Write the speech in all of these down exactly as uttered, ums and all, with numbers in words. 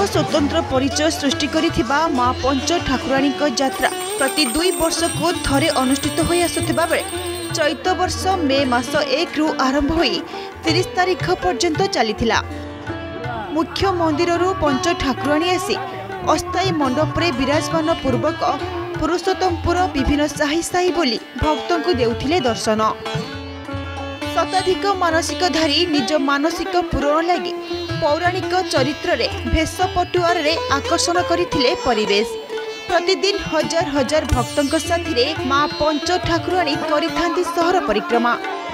स्वतंत्र परिचय सृष्टि करिथिबा मां पंच ठाकुराणी यात्रा प्रति दुई वर्ष को थरे अनुष्ठित हो आसुथिबा बेले चैत वर्ष मे मास एक रु आरंभ होई तीस तारीख पर्यंत चलीथिला। मुख्य मंदिररू पंच ठाकुराणी आसी अस्थायी मंडप रे विराजमान पूर्वक पुरुषोत्तमपुर विभिन्न साही साही बोली भक्तों को देउथिले दर्शन। शताधिक मानसिकधारी निज मानसिक पूरण लगी पौराणिक चरित्र रे भेष पटुआर रे आकर्षण करथिले परिवेश। प्रतिदिन हजार हजार भक्तों साथी रे मां पंच ठाकुराणी करिथांती सहर परिक्रमा।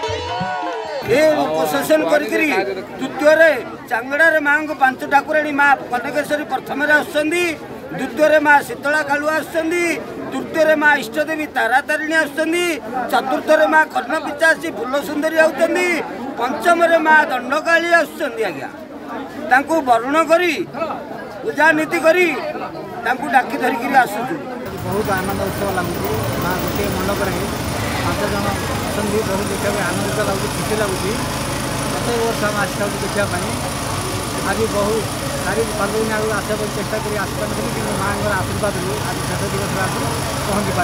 ए प्रशासन करिकरी द्वितीय रे चांगड़ा रे मां को पंच ठाकुराणी मां कनकेश्वरी प्रथम रे आछंदी, द्वितीय रे मां शीतला कालुआ आछंदी, तृतीय रे मां इष्टदेवी तारातारिणी आछंदी, चतुर्थ रे मां कर्ण पिचासी फूल सुंदरी आउतंदी, पंचम रे मां दंडकाली आछंदी। आज्ञा तांको वरुण करी पूजा नीति करी तांको डाकी धरिकी आसुଛୁ। बहुत आनंद उत्सव लगुच माँ गोटे मंडप में पांच जन आसंदी बहुत देखा आनंदित लगुच खुशी लगुच। प्रत्येक वर्ष आम आसी देखापी आज बहुत सारी पंद्रह दिन आगे आसवा चेष्टा कर आसपार कि माँ आशीर्वाद आज शेष दिवस पहुँची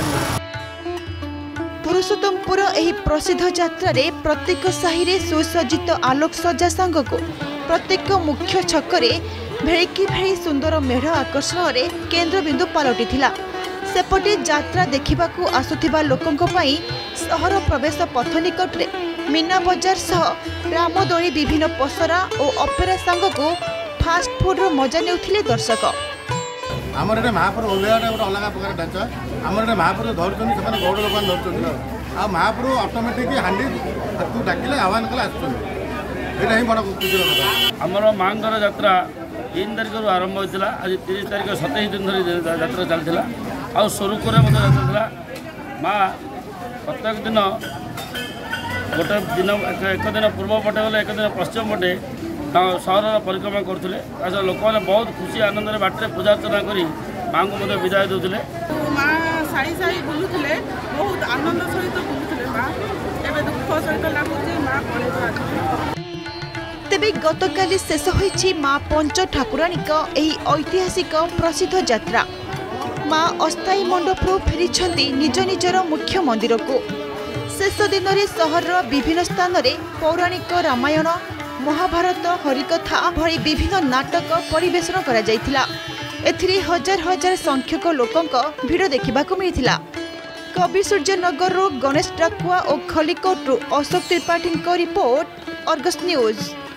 पार। पुरुषोत्तमपुर एही प्रसिद्ध यात्रा रे प्रत्येक साही रे सुसज्जित आलोक सज्जा सांग को प्रत्येक मुख्य छकरे भेड़िकी भेड़ी सुंदर मेढ़ आकर्षण रे केंद्र बिंदु पलटि थिला। सेपटे यात्रा देखिबाकू आसुथिबा लोकंक पई सहर प्रवेश पथ निकट रे मीना बजार सह रामदोली विभिन्न पसरा और अपेरा सांग को फास्ट फूड रो मजा नेउथिले दर्शक। आमर एटे महाप्रभु ओलेवाटा गोटे अलग प्रकार ढांचा आमर एटे महाप्रभु धरुछन से गौड़ लोक धरुछन आ महाप्रभु ऑटोमेटिक हांडी हाथ डाकिले आह्वान कले आसुछन। एटा ही बड़ खुशीर कथा। आमर मांगर यात्रा तीन तारिख रु आरंभ होता आज तीस तारिख सतैश दिन धरी यात्रा चलता आ स्वरूपुर यात्रा माँ प्रत्येक दिन गोटे दिन एक दिन पूर्व पटे गले एक दिन पश्चिम पटे सहर परिक्रमा करते लोक मैंने बहुत खुशी आनंद बाटे पूजा अर्चना कर माँ को विदाय देते। माँ साई साई बुलूले बहुत आनंद सहित बुलूले माँ एवं दुख सहित लगुच माँ पड़े। तेबे गतकाली शेष होईछि मां पंच ठाकुराणी एही ऐतिहासिक प्रसिद्ध यात्रा। मां अस्थायी मंडपरू फेरिछंती निज निजर मुख्य मंदिर को। शेष दिन में सहर विभिन्न स्थान रे पौराणिक रामायण महाभारत हरिकथा भली विभिन्न नाटक परिवेषण करा जायथिला। एथिरे हजार हजार संख्यक लोकंक भिड़ देखिबाकू मिलिथिला। कवि सूर्यनगर गणेश डाकुआ और Khallikot Ashok Tripathi report Argus news.